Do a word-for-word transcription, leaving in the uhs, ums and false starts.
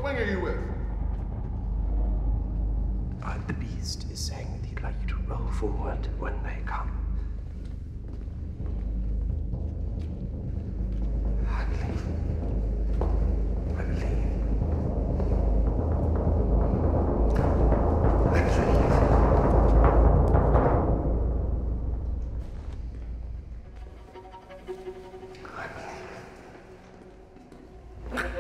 wing are you with? Uh, the Beast is saying that he'd like you to roll forward when they come. I believe. I believe. I believe. I believe.